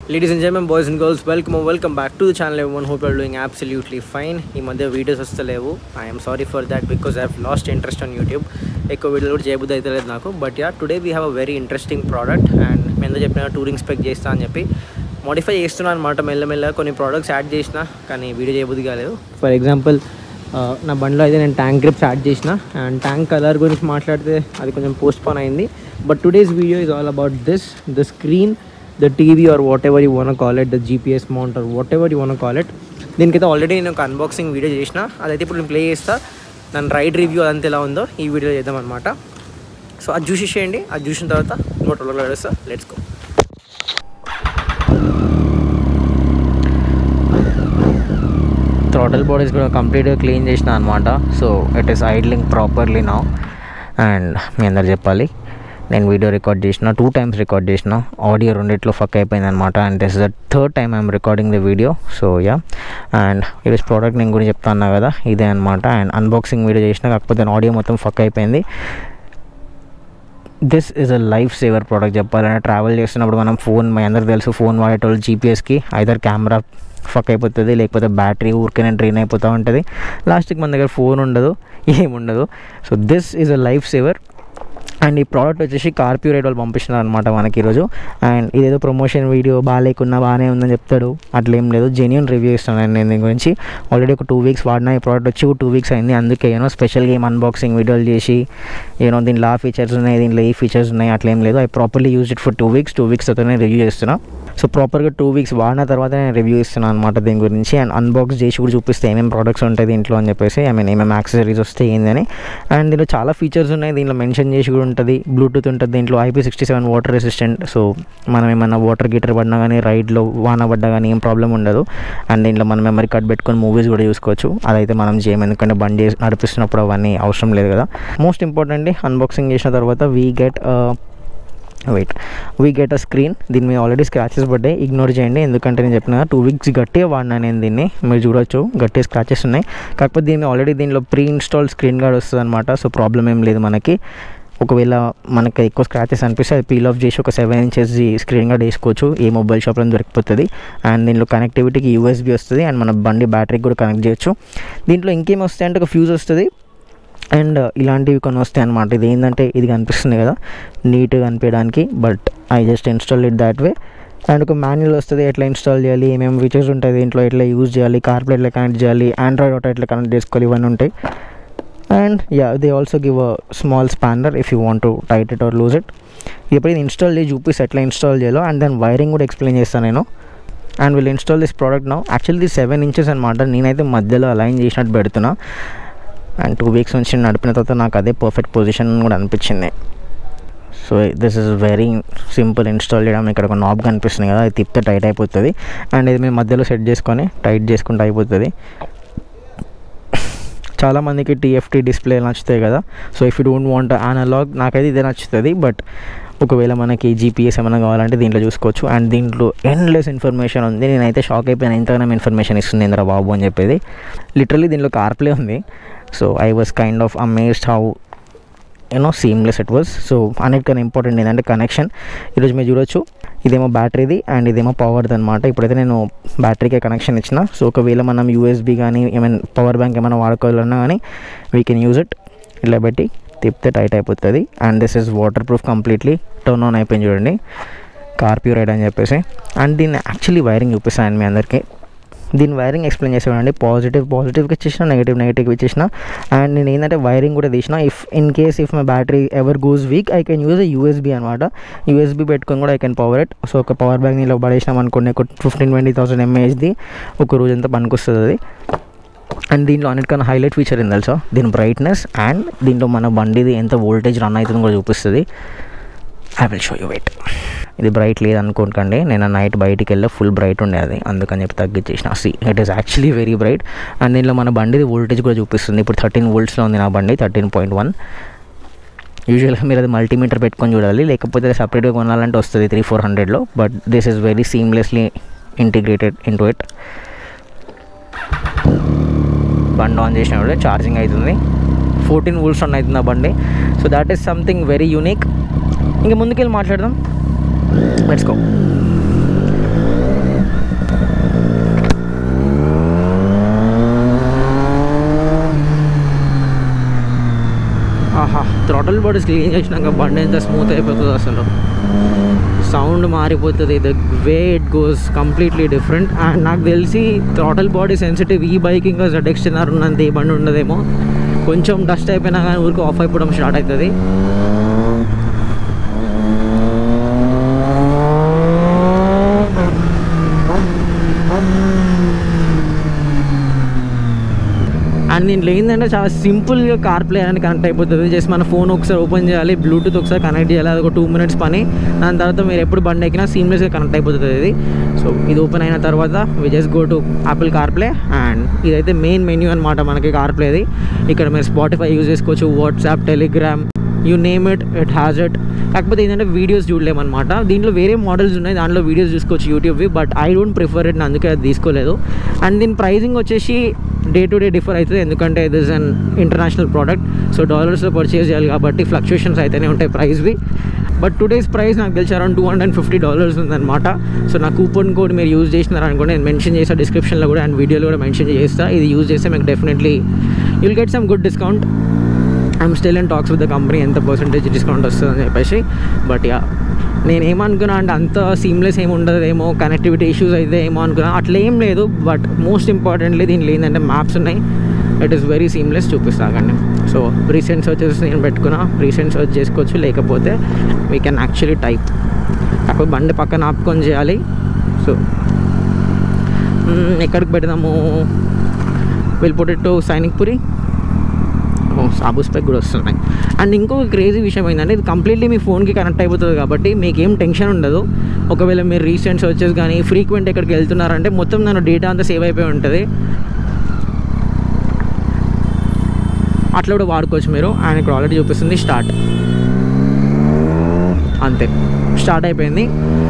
Ladies and gentlemen, boys and girls, welcome back to the channel everyone. Hope you are doing absolutely fine. ఈ మధ్య videos వస్తలేవు. I am sorry for that because I have lost interest on YouTube. ఎక్కువ వీడియోలు కూడా చేయబుద్ధి అయితే లేదు నాకు. But yeah, today we have a very interesting product and నేను ఎందుకు చెప్పిన టూరింగ్ స్పెక్ చేస్తా అని చెప్పి మోడిఫై చేస్తున్నాను అనమాట. మెల్లమెల్ల కొన్ని ప్రోడక్ట్స్ యాడ్ చేసిన కానీ వీడియో చేయబుద్ధి కాలేదు. ఫర్ ఎగ్జాంపుల్ నా బండిలో అయితే నేను ట్యాంక్ గ్రిప్స్ యాడ్ చేసిన అండ్ ట్యాంక్ కలర్ గురించి మాట్లాడితే అది కొంచెం పోస్ట్ పోన్ అయింది. But today's video is all about the screen, the TV or whatever you want to call it, the GPS mount or whatever you want to call it. దీనికైతే already నేను ఒక unboxing video చేసిన, అదైతే ఇప్పుడు నేను play చేస్తా. దాని ride review అదంతా ఎలా ఉందో ఈ వీడియో చేద్దాం అనమాట. సో అది చూసేసేయండి, అది చూసిన తర్వాత మోటోలో వేస్తా. Let's go. థ్రాటల్ బాడీస్ కూడా కంప్లీట్గా క్లీన్ చేసిన అనమాట. So it is idling properly now. And మీ అందరు చెప్పాలి, నేను వీడియో రికార్డ్ చేసిన 2 times రికార్డ్ చేసిన, ఆడియో రెండిట్లో ఫక్ అయిపోయింది అనమాట. And this is the third time I'm recording the video. So yeah, and ఈరోజు ప్రోడక్ట్ నేను గురించి చెప్తా అన్నా కదా, ఇదే అనమాట. అండ్ అన్బాక్సింగ్ వీడియో చేసిన, కాకపోతే ఆడియో మొత్తం ఫక్ అయిపోయింది. This is a life saver product చెప్పాలంటే. ట్రావెల్ చేస్తున్నప్పుడు మనం ఫోన్, మీ అందరికీ తెలుసు, ఫోన్ వాడేటోళ్ళు జీపీఎస్కి ఐదర్ కెమెరా ఫక్ అయిపోతుంది, లేకపోతే బ్యాటరీ ఊరికనే డ్రైన్ అయిపోతూ ఉంటుంది. లాస్ట్కి మన దగ్గర ఫోన్ ఉండదు, ఏముండదు. So this is a life saver. And ఈ ప్రోడక్ట్ వచ్చేసి కార్ప్యూరేట్ వాళ్ళు పంపిస్తున్నారు అనమాట మనకి ఈరోజు. అండ్ ఇదేదో ప్రమోషన్ వీడియో బాగాలేకున్నా బాగానే ఉందని చెప్తాడు, అట్లేం లేదు. జెన్యూన్ రివ్యూ ఇస్తున్నాను నేను దీని గురించి. ఆల్రెడీ ఒక 2 weeks వాడినా. ఈ ప్రోడక్ట్ వచ్చి 2 weeks అయింది. అందుకే స్పెషల్గా ఏం అన్బాక్సింగ్ వీడియోలు చేసి దీంట్లో ఆ ఫీచర్స్ ఉన్నాయి, దీంట్లో ఈ ఫీచర్స్ ఉన్నాయి అట్లేం లేదు. I properly use it for 2 weeks. 2 weeks తర్వాత నేను రివ్యూ చేస్తున్నా. సో ప్రాపర్గా 2 weeks వాడిన తర్వాత నేను రివ్యూ ఇస్తున్నాను అనమాట దీని గురించి. అండ్ అన్బాక్స్ చేసి కూడా చూపిస్తే ఏమేమి ప్రోడక్ట్స్ ఉంటాయి దీంట్లో అని చెప్పేసి, ఏమేమి యాక్సెసరీస్ వస్తాయి ఏందని. అండ్ దీంట్లో చాలా ఫీచర్స్ ఉన్నాయి, దీంట్లో మెన్షన్ చేసి కూడా ఉంటుంది. బ్లూటూత్ ఉంటుంది దీంట్లో, IP67 వాటర్ రెసిస్టెంట్. సో మనం ఏమైనా వాటర్ గీటర్ పడినా కానీ, రైడ్లో వాన పడ్డా కానీ ఏం ప్రాబ్లం ఉండదు. అండ్ దీంట్లో మనం మెమరీ కార్డ్ పెట్టుకొని మూవీస్ కూడా చూసుకోవచ్చు. అదైతే మనం చేయము, ఎందుకంటే బండి నడిపిస్తున్నప్పుడు అవన్నీ అవసరం లేదు కదా. మోస్ట్ ఇంపార్టెంట్లీ అన్బాక్సింగ్ చేసిన తర్వాత వీ గెట్ అ స్క్రీన్. దీని మీద ఆల్రెడీ స్క్రాచెస్ పడ్డాయి, ఇగ్నోర్ చేయండి. ఎందుకంటే నేను చెప్పిన 2 weeks గట్టిగా వాడినా నేను దీన్ని. మీరు చూడొచ్చు గట్టిగా స్క్రాచెస్ ఉన్నాయి. కాకపోతే దీనిలో ప్రీ ఇన్స్టాల్ స్క్రీన్ గార్డ్ వస్తుంది అనమాట. సో ప్రాబ్లం ఏం లేదు మనకి. ఒకవేళ మనకి ఎక్కువ స్క్రాచెస్ అనిపిస్తే అది పీల్ ఆఫ్ చేసి ఒక 7 inches స్క్రీన్ గార్డ్ వేసుకోవచ్చు. ఏ మొబైల్ షాప్లో దొరికిపోతుంది. అండ్ దీంట్లో కనెక్టివిటీకి USB వస్తుంది. అండ్ మన బండి బ్యాటరీకి కూడా కనెక్ట్ చేయొచ్చు. దీంట్లో ఇంకేం వస్తాయి అంటే ఒక ఫ్యూజ్ వస్తుంది అండ్ ఇలాంటివి కొన్ని వస్తాయి అనమాట. ఇది ఏంటంటే ఇది కనిపిస్తుంది కదా, నీట్గా కనిపించడానికి. But I just install it that way. And ఒక మాన్యువల్ వస్తుంది, ఎట్లా ఇన్స్టాల్ చేయాలి, ఏమేమి ఫీచర్స్ ఉంటాయి దీంట్లో, ఎట్లా యూజ్ చేయాలి, కార్ప్లే ఎట్లా కనెక్ట్ చేయాలి, ఆండ్రాయిడ్ ఆటో ఎట్లా కనెక్ట్ చేసుకోవాలి, ఇవన్నీ ఉంటాయి. And yeah, they also give a small spanner if you want to tight it or loose it. ఇప్పుడు ఇది ఇన్స్టాల్ చేసి చూపిస్తే ఎట్లా ఇన్స్టాల్ చేయాలో. అండ్ దాని వైరింగ్ కూడా ఎక్స్ప్లెయిన్ చేస్తాను నేను. And will install this product now. Actually ఇది 7 inches అనమాట. నేనైతే మధ్యలో అలైన్ చేసినట్టు పెడుతున్నా. అండ్ 2 weeks నుంచి నడిపిన తర్వాత నాకు అదే పర్ఫెక్ట్ పొజిషన్ కూడా అనిపించింది. So this is very simple install చేయడం. ఇక్కడ ఒక నాబ్ కనిపిస్తుంది కదా, అది తిప్పితే టైట్ అయిపోతుంది. అండ్ ఇది మేము మధ్యలో సెట్ చేసుకొని టైట్ చేసుకుంటే అయిపోతుంది. చాలామందికి TFT డిస్ప్లే నచ్చుతాయి కదా. So if you don't want analog, నాకైతే ఇదే నచ్చుతుంది. బట్ ఒకవేళ మనకి GPS ఏమైనా కావాలంటే దీంట్లో చూసుకోవచ్చు. అండ్ దీంట్లో ఎండ్లెస్ ఇన్ఫర్మేషన్ ఉంది. నేనైతే షాక్ అయిపోయాను, ఇంతగానో ఇన్ఫర్మేషన్ ఇస్తుంది ఏంద్రా బాబు అని చెప్పేది. లిటరలీ దీంట్లో కార్ప్లే ఉంది. So I was kind of amazed how seamless it was. So అన్నిటికన్నా ఇంపార్టెంట్ ఏంటంటే కనెక్షన్. ఈరోజు మీరు చూడొచ్చు, ఇదేమో బ్యాటరీది అండ్ ఇదేమో పవర్ది అనమాట. ఇప్పుడైతే నేను బ్యాటరీకే కనెక్షన్ ఇచ్చిన. సో ఒకవేళ మనం USB కానీ ఏమైనా పవర్ బ్యాంక్ ఏమైనా వాడుకోవాలన్నా కానీ వీ కెన్ యూజ్ ఇట్. ఇలా పెట్టి తిప్పితే టైట్ అయిపోతుంది. And this is water proof completely. Turn on అయిపోయింది చూడండి, కార్ప్యూరేట్ అని చెప్పేసి. అండ్ దీన్ని యాక్చువల్లీ వైరింగ్ చూపిస్తాను మీ అందరికీ. దీని వైరింగ్ ఎక్స్ప్లెయిన్ చేసేవాడండి. పాజిటివ్కి ఇచ్చేసిన, నెగిటివ్కి ఇచ్చేసిన. అండ్ నేను ఏంటంటే వైరింగ్ కూడా తీసిన. If my battery ever goes weak I can use USB అనమాట. USB పెట్టుకొని కూడా I can power it. So ఒక పవర్ బ్యాంక్ నీలో పడేసినాం అనుకోండి, ఒక 15,000-20,000 mAhది ఒక రోజంతా పనికొస్తుంది అది. అండ్ దీంట్లో అన్నిటికన్నా హైలైట్ ఫీచర్ ఏం తెలుసా, దీని బ్రైట్నెస్. అండ్ దీంట్లో మన బండిది ఎంత వోల్టేజ్ రన్ అవుతుందో కూడా చూపిస్తుంది. I will show you. Wait, ఇది బ్రైట్ లేదనుకోకండి, నేను నైట్ బయటికి వెళ్ళి ఫుల్ బ్రైట్ ఉండేది, అందుకని చెప్పి తగ్గించేసిన. It is actually very bright. And దీనిలో మన బండిది వోల్టేజ్ కూడా చూపిస్తుంది. ఇప్పుడు 13 voltsలో ఉంది నా బండి, 13.1. యూజువల్గా మీరు అది మల్టీమీటర్ పెట్టుకొని చూడాలి, లేకపోతే సపరేట్గా కొనాలంటే వస్తుంది 300-400లో. But this is very seamlessly integrated into it. బండి ఆన్ చేసినప్పుడు ఛార్జింగ్ అవుతుంది. 14 volts రన్ అవుతుంది ఆ బండి. So that is something very unique. ఇంకా ముందుకెళ్ళి మాట్లాడదాం. Let's go. Throttle bodies clean చేసినాక బండి ఎంత స్మూత్ అయిపోతుంది అసలు, సౌండ్ మారిపోతుంది, the way it goes completely different. And నాకు తెలిసి థ్రాటల్ బాడీ సెన్సిటివ్ ఈ బైక్ ఇంకా ZX-10R ఉన్నంత ఏ బండి ఉండదేమో, కొంచెం డస్ట్ అయిపోయినా కానీ ఊరికి ఆఫ్ అయిపోవడం స్టార్ట్ అవుతుంది. అండ్ దీంట్లో ఏంటంటే చాలా సింపుల్గా కార్ ప్లే అని కనెక్ట్ అయిపోతుంది. జస్ట్ మన ఫోన్ ఒకసారి ఓపెన్ చేయాలి, బ్లూటూత్ ఒకసారి కనెక్ట్ చేయాలి, అది ఒక 2 minutes పని. దాని తర్వాత మీరు ఎప్పుడు బండి ఎక్కినా సీమ్లెస్గా కనెక్ట్ అయిపోతుంది ఇది. సో ఇది ఓపెన్ అయిన తర్వాత we just go to Apple CarPlay. And ఇదైతే మెయిన్ మెన్యూ అనమాట మనకి కార్ ప్లేది. ఇక్కడ మీరు స్పాటిఫై యూజ్ చేసుకోవచ్చు, WhatsApp, Telegram, you name it, it has it. కాకపోతే ఏంటంటే వీడియోస్ చూడలేమన్నమాట. దీంట్లో వేరే మోడల్స్ ఉన్నాయి, దాంట్లో వీడియోస్ చూసుకోవచ్చు యూట్యూబ్వి, but I don't prefer it, అందుకే అది తీసుకోలేదు. అండ్ దీని ప్రైజింగ్ వచ్చేసి డే టు డే డిఫర్ అవుతుంది, ఎందుకంటే ఇది is an international product. So డాలర్స్లో పర్చేస్ చేయాలి కాబట్టి ఫ్లక్చుయేషన్స్ అయితేనే ఉంటాయి ప్రైస్వి. బట్ టుడేస్ ప్రైస్ నాకు తెలిసి అరౌండ్ $250 ఉందన్నమాట. సో నా కూపన్ కోడ్ మీరు యూజ్ చేసినారనుకోండి, నేను మెన్షన్ చేస్తాను డిస్క్రిప్షన్లో కూడా, అండ్ వీడియోలో కూడా మెన్షన్ చేస్తాను. ఇది యూజ్ చేస్తే మీకు definitely you'll get some good discount. I'm still in talks with the company ఎంత పర్సెంటేజ్ డిస్కౌంట్ వస్తుందని చెప్పేసి. బట్ యా, నేను ఏమనుకున్నా అంటే అంత సీమ్లెస్ ఏమి ఉండదేమో, కనెక్టివిటీ ఇష్యూస్ అయితే ఏమో అనుకున్నా, అట్లా ఏం లేదు. బట్ మోస్ట్ ఇంపార్టెంట్లీ దీంట్లో ఏంటంటే మ్యాప్స్ ఉన్నాయి, ఇట్ ఈస్ వెరీ సీమ్లెస్. చూపిస్తాకండి. సో రీసెంట్ సర్చెస్ నేను పెట్టుకున్నా, రీసెంట్ సర్చ్ చేసుకోవచ్చు, లేకపోతే వీ కెన్ యాక్చువల్లీ టైప్. కాకపోతే బండి పక్కన ఆపుకొని చేయాలి. సో ఎక్కడికి పెడదాము, వెళ్ళిపోటెట్టు సైనిక్పురి, సాబు స్పెక్ కూడా వస్తున్నాయి. అండ్ ఇంకొక క్రేజీ విషయం ఏంటంటే ఇది కంప్లీట్లీ మీ ఫోన్కి కనెక్ట్ అయిపోతుంది కాబట్టి మీకు ఏం టెన్షన్ ఉండదు. ఒకవేళ మీరు రీసెంట్ సర్చెస్ కానీ ఫ్రీక్వెంట్ ఎక్కడికి వెళ్తున్నారంటే మొత్తం దాని డేటా అంతా సేవ్ అయిపోయి ఉంటుంది, అట్లా కూడా వాడుకోవచ్చు మీరు. అండ్ ఇక్కడ ఆల్రెడీ చూపిస్తుంది స్టార్ట్, అంతే స్టార్ట్ అయిపోయింది.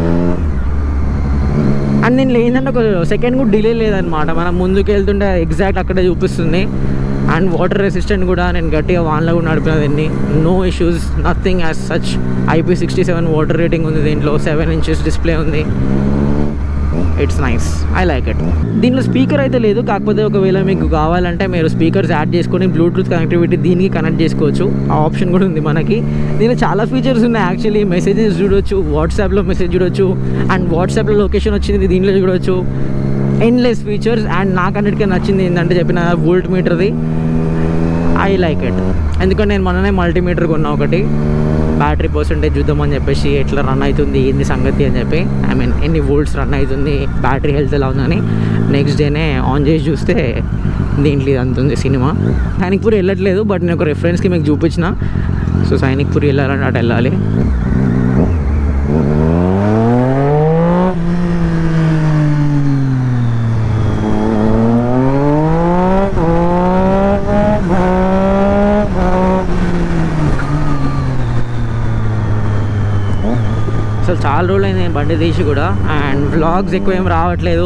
అండ్ దీనిలో ఏంటంటే ఒక సెకండ్ కూడా డిలే లేదనమాట, మనం ముందుకు వెళ్తుంటే ఎగ్జాక్ట్ అక్కడే చూపిస్తుంది. అండ్ వాటర్ రెసిస్టెంట్ కూడా, నేను గట్టిగా వాన్లో కూడా నడిపిన దీన్ని, no issues, nothing as such. IP67 water rating ఉంది దీంట్లో, 7 inches డిస్ప్లే ఉంది. It's nice, I like it. దీంట్లో స్పీకర్ అయితే లేదు, కాకపోతే ఒకవేళ మీకు కావాలంటే మీరు స్పీకర్స్ యాడ్ చేసుకొని బ్లూటూత్ కనెక్టివిటీ దీనికి కనెక్ట్ చేసుకోవచ్చు, ఆ ఆప్షన్ కూడా ఉంది మనకి. దీనిలో చాలా ఫీచర్స్ ఉన్నాయి యాక్చువల్లీ. మెసేజెస్ చూడొచ్చు, వాట్సాప్లో మెసేజ్ చూడొచ్చు, అండ్ వాట్సాప్లో లొకేషన్ వచ్చింది దీంట్లో చూడొచ్చు, ఎండ్లెస్ ఫీచర్స్. అండ్ నాకు అన్నిటికీ నచ్చింది ఏంటంటే చెప్పిన వోల్ట్ మీటర్ది, ఐ లైక్ ఇట్. ఎందుకంటే నేను మొన్ననే మల్టీమీటర్ కొన్నా ఒకటి, బ్యాటరీ పర్సెంటేజ్ చూద్దామని చెప్పేసి, ఎట్లా రన్ అవుతుంది ఏంది సంగతి అని చెప్పి, ఐ మీన్ ఎన్ని వోల్ట్స్ రన్ అవుతుంది, బ్యాటరీ హెల్త్ ఎలా ఉందని. నెక్స్ట్ డేనే ఆన్ చేసి చూస్తే దీంట్లో ఇది అంతుంది సినిమా. సైనిక్పూరి వెళ్ళట్లేదు, బట్ నేను ఒక రెఫరెన్స్కి మీకు చూపించిన. సో సైనిక్పూరి వెళ్ళాలంటే అటు వెళ్ళాలి. అసలు చాలా రోజులు అయింది నేను బండి తీసి కూడా, అండ్ వ్లాగ్స్ ఎక్కువ ఏం రావట్లేదు.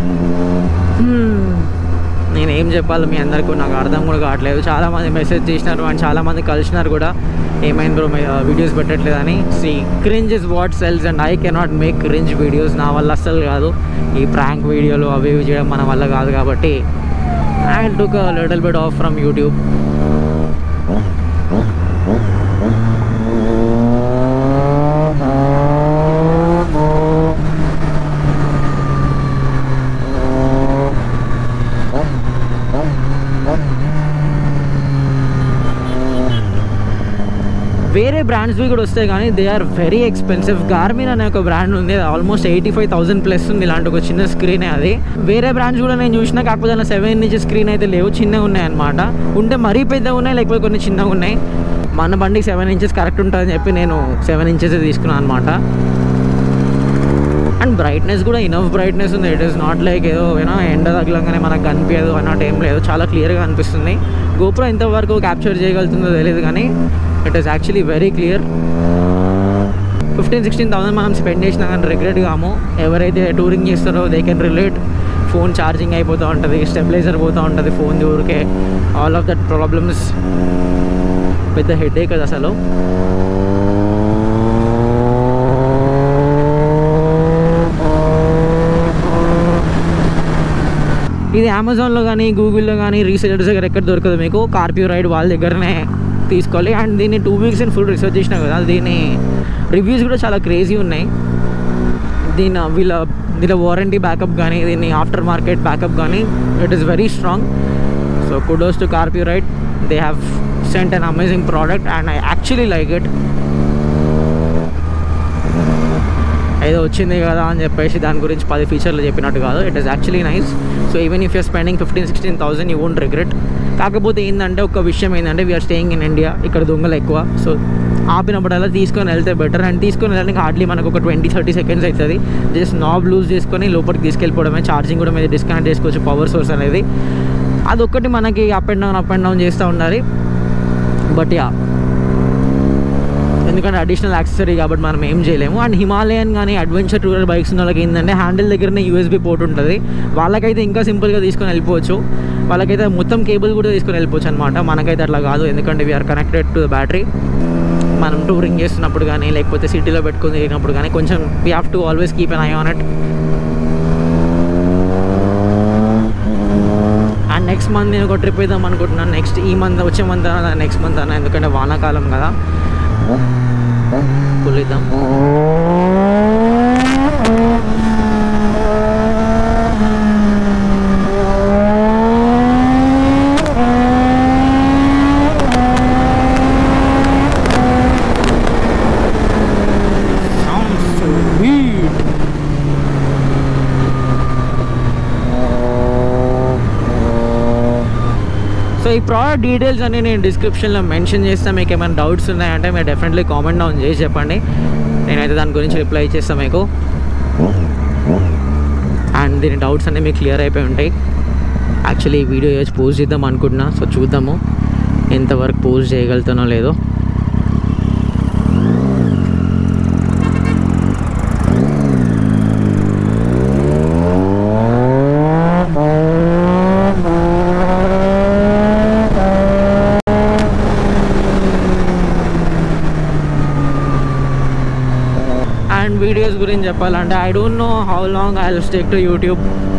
నేనేం చెప్పాలి మీ అందరికీ నాకు అర్థం కూడా కావట్లేదు. చాలామంది మెసేజ్ చేసినారు అండ్ చాలామంది కలిసినారు కూడా, ఏమైంది బ్రో వీడియోస్ పెట్టట్లేదని. Cringe is what sells and I cannot make cringe videos, నా వల్ల అస్సలు కాదు. ఈ ప్రాంక్ వీడియోలు అవి ఇవి చేయడం మన వల్ల కాదు కాబట్టి I took a little bit off from YouTube. వేరే బ్రాండ్స్వి కూడా వస్తాయి కానీ they are very expensive. Garmin అనే ఒక బ్రాండ్ ఉంది, ఆల్మోస్ట్ 85,000 ప్లస్ ఉంది. ఇలాంటి ఒక చిన్న స్క్రీనే అది. వేరే బ్రాండ్స్ కూడా నేను చూసినా, కాకపోతే అలా 7 inches స్క్రీన్ అయితే లేవు, చిన్నగా ఉన్నాయి అనమాట. ఉంటే మరీ పెద్దగా ఉన్నాయి, లేకపోతే కొన్ని చిన్నగా ఉన్నాయి. మన బండికి 7 inches కరెక్ట్ ఉంటుందని చెప్పి నేను 7 inches తీసుకున్నాను అనమాట. అండ్ బ్రైట్నెస్ కూడా ఇనఫ్ బ్రైట్నెస్ ఉంది. ఇట్ ఈస్ నాట్ లైక్ ఏదో ఎండ తగలంగానే మనకు కనిపించదు అన్నట్టు ఏం లేదు, చాలా క్లియర్గా అనిపిస్తుంది. గోప్రో ఎంతవరకు క్యాప్చర్ చేయగలుగుతుందో తెలియదు కానీ it is actually very clear. 15,000-16,000 మనం స్పెండ్ చేసినా కానీ రిగ్రెట్ కాము. ఎవరైతే టూరింగ్ చేస్తారో they can relate. Phone charging అయిపోతూ ఉంటుంది, స్టెబిలైజర్ పోతూ ఉంటుంది ఫోన్ ఊరికే. ఆల్ ఆఫ్ దట్ ప్రాబ్లమ్స్ పెద్ద హెడేక్ అది అసలు. ఇది అమెజాన్లో కానీ గూగుల్లో కానీ రీసెలర్స్ దగ్గర ఎక్కడ దొరకదు మీకు. కార్ప్యూ రైడ్ వాళ్ళ దగ్గరనే తీసుకోవాలి. అండ్ దీన్ని 2 weeks నేను ఫుల్ రీసెర్చ్ చేసినా కదా, దీని రివ్యూస్ కూడా చాలా క్రేజీ ఉన్నాయి. దీని వారంటీ బ్యాకప్ కానీ, దీన్ని ఆఫ్టర్ మార్కెట్ బ్యాకప్ కానీ, it is very strong. So kudos to Carpurite. They have sent an amazing product and I actually like it. ఏదో వచ్చింది కదా అని చెప్పేసి దాని గురించి 10 ఫీచర్లు చెప్పినట్టు కాదు. It is actually nice. So even if you're spending 15,000-16,000 you won't regret. కాకపోతే ఏంటంటే ఒక విషయం ఏంటంటే వీఆర్ స్టేయింగ్ ఇన్ ఇండియా, ఇక్కడ దొంగలు ఎక్కువ. సో ఆపినప్పుడల్లా తీసుకొని వెళ్తే బెటర్. అండ్ తీసుకొని వెళ్ళడానికి హార్డ్లీ మనకు ఒక 20-30 seconds అవుతుంది. జస్ట్ నాబ్ లూజ్ చేసుకొని లోపలికి తీసుకెళ్ళిపోవడమే. ఛార్జింగ్ కూడా మీద డిస్కనెక్ట్ చేసుకోవచ్చు, పవర్ సోర్స్ అనేది. అదొక్కటి మనకి అప్ అండ్ డౌన్ చేస్తూ ఉండాలి. బట్ యా, ఎందుకంటే అడిషనల్ యాక్సెసరీ కాబట్టి మనం ఏం చేయలేము. అండ్ హిమాలయన్ కానీ అడ్వెంచర్ టూరర్ బైక్స్ ఉన్న వాళ్ళకి ఏంటంటే హ్యాండిల్ దగ్గరనే USB పోర్ట్ ఉంటుంది. వాళ్ళకైతే ఇంకా సింపుల్గా తీసుకొని వెళ్ళిపోవచ్చు. వాళ్ళకైతే మొత్తం కేబుల్ కూడా తీసుకొని వెళ్ళిపోవచ్చు అనమాట. మనకైతే అట్లా కాదు, ఎందుకంటే we're connected to the battery. మనం టూరింగ్ చేస్తున్నప్పుడు కానీ లేకపోతే సిటీలో పెట్టుకొని తిరిగినప్పుడు కానీ కొంచెం we have to always keep an eye on it. And next month నేను ఒక ట్రిప్ వేద్దాం అనుకుంటున్నాను. వచ్చే మంత్ అన్న, నెక్స్ట్ మంత్ అన్న, ఎందుకంటే వానాకాలం కదా, పులిద్దాం. సో ఈ ప్రోడక్ట్ డీటెయిల్స్ అన్ని నేను డిస్క్రిప్షన్లో మెన్షన్ చేస్తాను. మీకు ఏమైనా డౌట్స్ ఉన్నాయంటే మీరు డెఫినెట్లీ కామెంట్ డౌన్ చేసి చెప్పండి. నేనైతే దాని గురించి రిప్లై ఇచ్చేస్తాను మీకు. అండ్ దీని డౌట్స్ అన్నీ మీకు క్లియర్ అయిపోయి ఉంటాయి. యాక్చువల్లీ ఈ వీడియో చేసి పోస్ట్ చేద్దాం అనుకుంటున్నా. సో చూద్దాము ఎంతవరకు పోస్ట్ చేయగలుగుతానో లేదో. అండ్ వీడియోస్ గురించి చెప్పాలంటే I don't know how long I will stick to YouTube.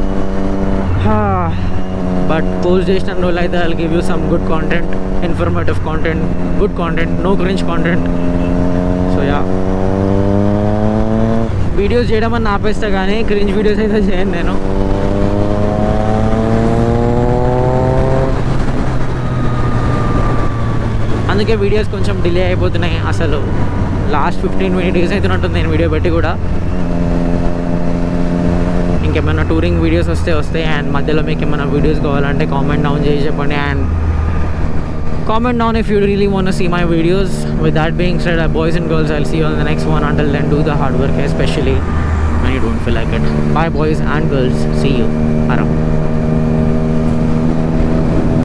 But post చేసిన రోజులు అయితే I will give you some good content, informative content, good content, no cringe content. So yeah, videos చేయడం అని ఆపేస్తా కానీ cringe videos అయితే చేయను నేను. అందుకే వీడియోస్ కొంచెం డిలే అయిపోతున్నాయి. అసలు లాస్ట్ 15-20 days అవుతున్నట్టుంది నేను వీడియో పెట్టి కూడా. ఇంకేమైనా టూరింగ్ వీడియోస్ వస్తాయి. అండ్ మధ్యలో మీకు ఏమైనా వీడియోస్ కావాలంటే కామెంట్ డౌన్ చేసి చెప్పండి. And comment down if you really want to see my videos. With that being said, boys and girls, I'll see you on the next one. Until then, do the hard work, especially when you don't feel like it. Bye boys and girls, see you around.